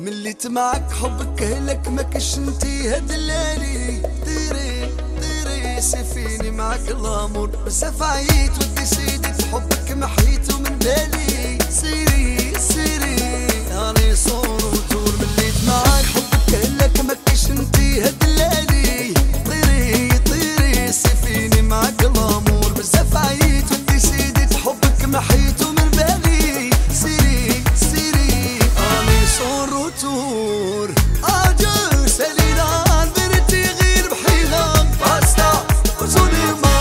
مليت معاك حبك هلك ما كش انتي هدلالي طيري سيفيني معاك الامور بزاف عييت ودي سيدي حبك محيته من بالي سيري راني صور وتور مليت معاك حبك هلك ما كش انتي هدلالي طيري سيفيني معاك الامور بزاف عييت ودي سيدي حبك محيته من بالي سيري راني صور وتور اجو سليلان برتي غير بحيلان باستا وزوني ما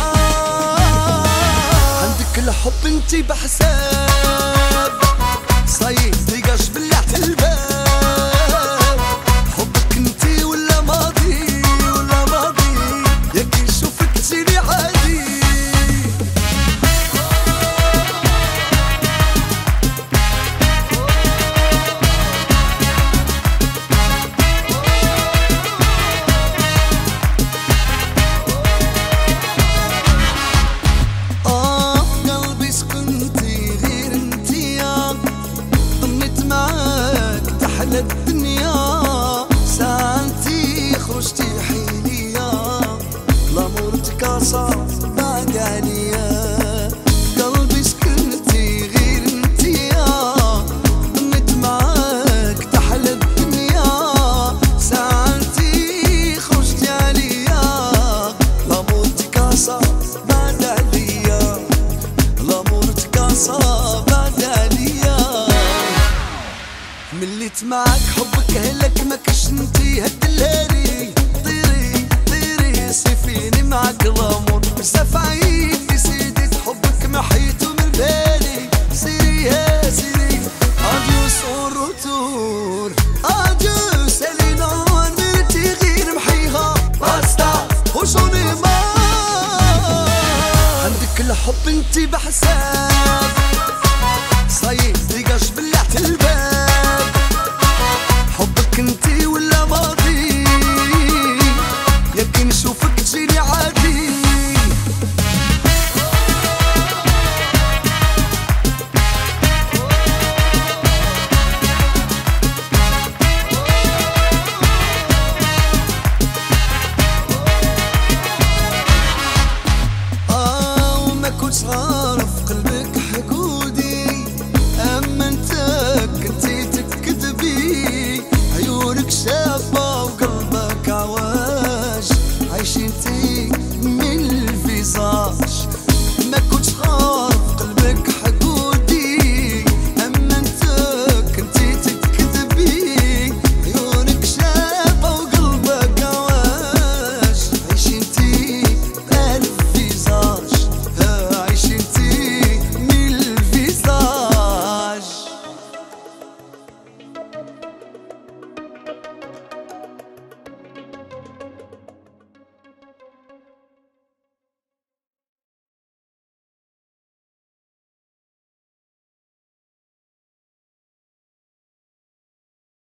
عندك الحب انتي بحساب صايب ديقاش بلعت الباب حبك انتي ولا ماضي ياك نشوفك تجيني عادي قلبي سكنتي غير انتي ضميت معاك تحلى الدنيا ساعتي خرجتي حيليا لامور تكاسر بعد عليا قلبي سكنتي غير انتي ضميت معاك تحلى الدنيا ساعتي خرجتي عليا لامور تكاسر بعد عليا لامور تكاسر بعد عليا مليت معاك حبك هلك ما كش انتي هدلالي طيري سيفيني معاك الامور بزاف عييت سيدي حبك محيته من بالي سيري اديو صور وتور اديو سليلان مرتي غير محيها باستا وشوني ما عندك الحب انتي بحساب صايب ديقاش بلعت الباب حبك انتي ولا ماضي ياك نشوفك تجيني عادي وما كنتش